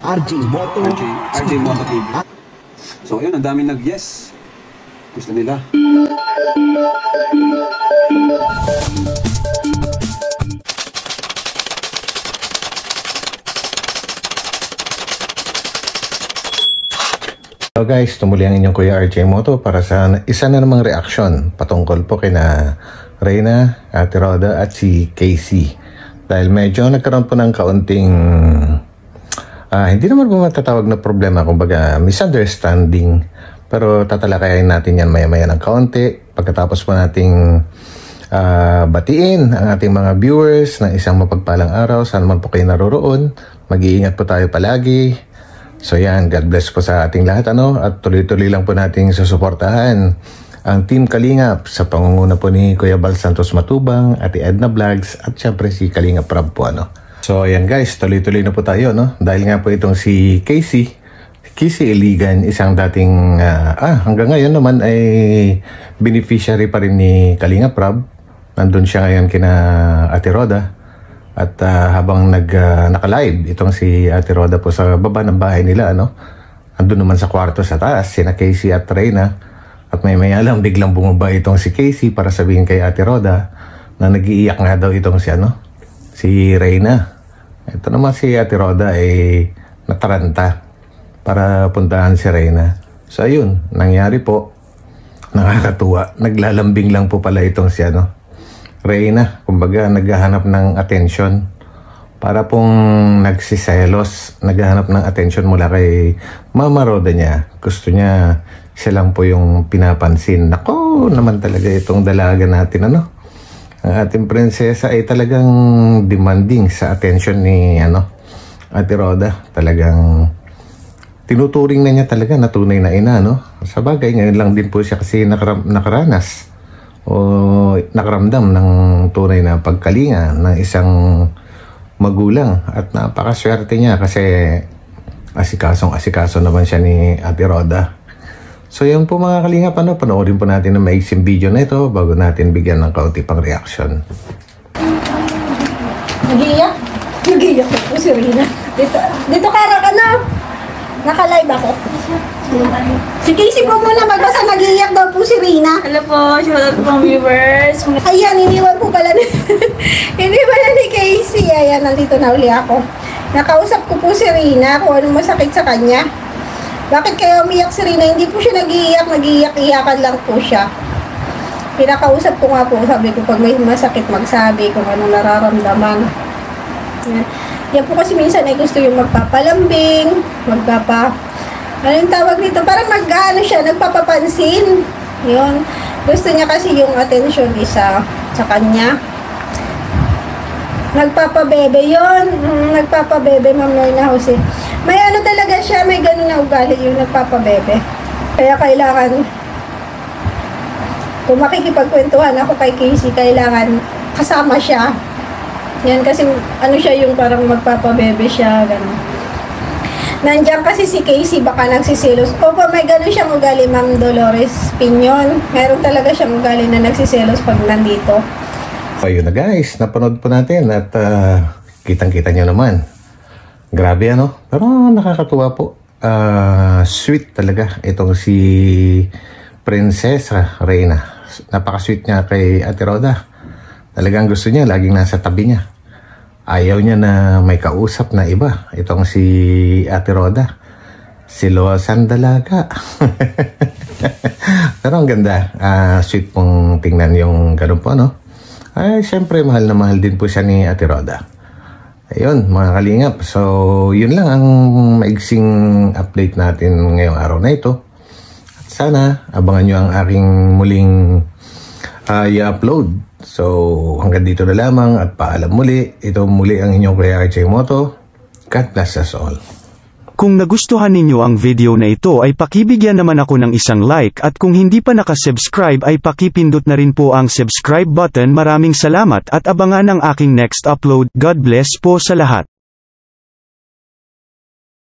RJ Moto. RJ Moto TV. So yun, ang daming nag-yes. Gusto nila. Hello guys, tumuli ang inyong Kuya RJ Moto para sa isa na namang reaction patungkol po kina Reyna, Ate Roda at si Casey. Dahil medyo nagkaroon po ng kaunting hindi naman po matatawag na problema, kumbaga misunderstanding, pero tatalakayin natin yan maya-maya ng kaunti pagkatapos po nating batiin ang ating mga viewers ng isang mapagpalang araw. Saan man po kayo naroroon, mag-iingat po tayo palagi. So yan, God bless po sa ating lahat, at tuloy-tuloy lang po nating susuportahan ang Team Kalingap sa pangunguna po ni Kuya Bal Santos Matubang, Ate Edna Vlogs, at syempre si Kalingap Rab po, So ayan guys, tuloy-tuloy na po tayo, dahil nga po itong si Casey Iligan, isang dating, hanggang ngayon naman ay beneficiary pa rin ni Kalingap Rab. Nandun siya ngayon kina Ate Roda. At habang naka-live itong si Ate Roda po sa baba ng bahay nila, andun naman sa kwarto sa taas sina Casey at Reyna. At may-maya lang biglang bumaba itong si Casey para sabihin kay Ate Roda na nag-iiyak nga daw itong si Reyna. Ito naman si Ate Roda ay nataranta para puntahan si Reyna. So ayun, nangyari po, nakakatuwa. Naglalambing lang po pala itong si Reyna, kumbaga naghahanap ng attention, para pong nagsiselos, naghahanap ng attention mula kay Mama Roda niya. Gusto niya siya lang po yung pinapansin. Nako naman talaga itong dalaga natin, ang ating prinsesa ay talagang demanding sa attention ni Ate Roda. Talagang tinuturing na niya talaga na tunay na ina, Sa bagay, ngayon lang din po siya kasi nakaranas o nakaramdam ng tunay na pagkalinga ng isang magulang, at napakaswerte niya kasi asikaso naman siya ni Ate Roda. So yun po mga kalingap, panoorin po natin ang maiksing video na ito bago natin bigyan ng kaunti pang reaction. Nag-iiyak ko po si Reyna. Dito kara ka na. Naka-live ako. Si Casey po muna magbasa, nag-iiyak daw po si Reyna. Hello po, shoutout po viewers. Ayan, iniwan po pala ni Casey. Ayan, nandito na uli ako. Nakausap ko po si Reyna kung anong masakit sa kanya. Bakit kaya umiyak si Reyna? Hindi po siya nag-iiyak-iyakan lang po siya. Pinakausap ko nga po, sabi ko pag may masakit magsabi kung anong nararamdaman. Yan po kasi minsan ay gusto yung magpapalambing, ano yung tawag nito? Parang nagpapapansin. Yun. Gusto niya kasi yung attention isa sa kanya. Nagpapabebe yun. Nagpapabebe, Ma'am Lorna Jose. May talaga siya, may ganun na ugali yung nagpapabebe. Kaya kailangan, kung makikipagkwentuhan ako kay Casey, kailangan kasama siya. Yan kasi siya yung parang magpapabebe siya, gano'n. Nandiyan kasi si Casey, baka nagsisilos. Opo, may gano'n siyang ugali, Ma'am Dolores Pinyon. Meron talaga siyang ugali na nagsisilos pag nandito. So yun na guys, napanood po natin at kitang-kita nyo naman. Grabe pero nakakatuwa po. Sweet talaga itong si Prinsesa Reyna. Napaka-sweet niya kay Ate Roda. Talagang gusto niya, laging nasa tabi niya. Ayaw niya na may kausap na iba. Itong si Ate Roda. Silosan dalaga. Pero ang ganda. Sweet pong tingnan yung ganun po, Ay, syempre, mahal na mahal din po siya ni Ate Roda. Ayun, mga kalingap. So, yun lang ang maigsing update natin ngayong araw na ito. At sana, abangan nyo ang aking muling i-upload. So, hanggang dito na lamang at paalam muli. Ito muli ang inyong Kuya RJ Moto. God bless us all. Kung nagustuhan ninyo ang video na ito ay pakibigyan naman ako ng isang like, at kung hindi pa nakasubscribe ay pakipindot na rin po ang subscribe button. Maraming salamat at abangan ang aking next upload. God bless po sa lahat.